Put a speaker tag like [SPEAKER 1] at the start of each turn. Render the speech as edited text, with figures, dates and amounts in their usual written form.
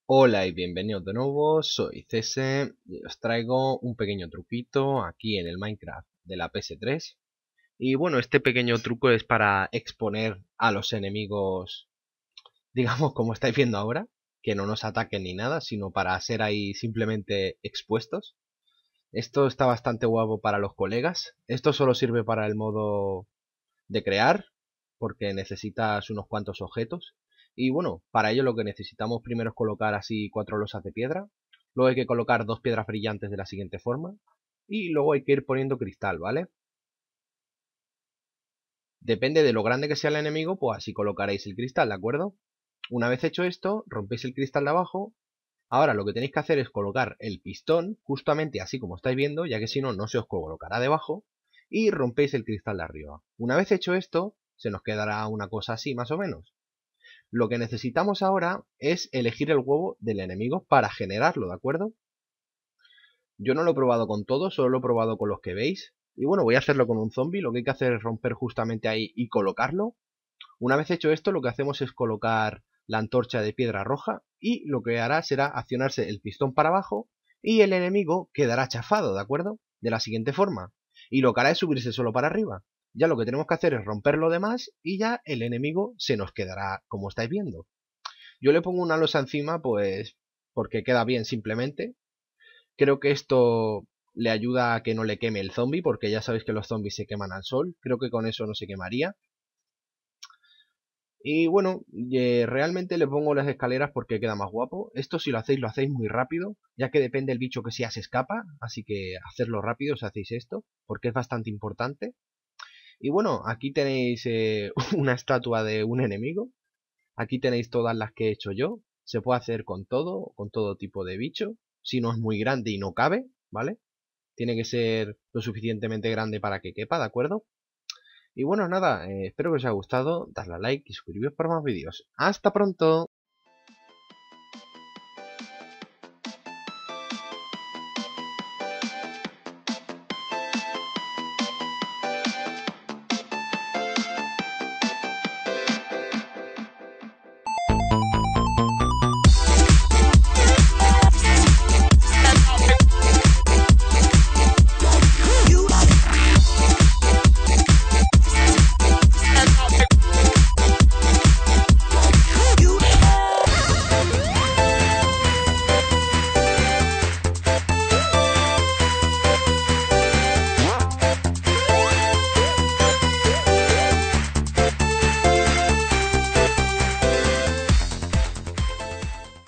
[SPEAKER 1] Hola y bienvenidos de nuevo, soy Cese y os traigo un pequeño truquito aquí en el Minecraft de la PS3. Y bueno, este pequeño truco es para exponer a los enemigos, digamos como estáis viendo ahora, que no nos ataquen ni nada, sino para ser ahí simplemente expuestos. Esto está bastante guapo para los colegas. Esto solo sirve para el modo de crear, porque necesitas unos cuantos objetos. Y bueno, para ello lo que necesitamos primero es colocar así 4 losas de piedra. Luego hay que colocar 2 piedras brillantes de la siguiente forma. Y luego hay que ir poniendo cristal, ¿vale? Depende de lo grande que sea el enemigo, pues así colocaréis el cristal, ¿de acuerdo? Una vez hecho esto, rompéis el cristal de abajo. Ahora lo que tenéis que hacer es colocar el pistón justamente así como estáis viendo, ya que si no, no se os colocará debajo. Y rompéis el cristal de arriba. Una vez hecho esto, se nos quedará una cosa así más o menos. Lo que necesitamos ahora es elegir el huevo del enemigo para generarlo, ¿de acuerdo? Yo no lo he probado con todos, solo lo he probado con los que veis. Y bueno, voy a hacerlo con un zombie. Lo que hay que hacer es romper justamente ahí y colocarlo. Una vez hecho esto, lo que hacemos es colocar la antorcha de piedra roja y lo que hará será accionarse el pistón para abajo y el enemigo quedará chafado, ¿de acuerdo? De la siguiente forma. Y lo que hará es subirse solo para arriba. Ya lo que tenemos que hacer es romper lo demás y ya el enemigo se nos quedará como estáis viendo. Yo le pongo una losa encima, pues porque queda bien simplemente. Creo que esto le ayuda a que no le queme el zombie, porque ya sabéis que los zombies se queman al sol. Creo que con eso no se quemaría. Y bueno, realmente le pongo las escaleras porque queda más guapo. Esto si lo hacéis muy rápido, ya que depende del bicho que sea se escapa. Así que hacerlo rápido si hacéis esto, porque es bastante importante. Y bueno, aquí tenéis una estatua de un enemigo. Aquí tenéis todas las que he hecho yo. Se puede hacer con todo tipo de bicho. Si no es muy grande y no cabe, ¿vale? Tiene que ser lo suficientemente grande para que quepa, ¿de acuerdo? Y bueno, nada, espero que os haya gustado, dadle a like y suscribiros para más vídeos. ¡Hasta pronto!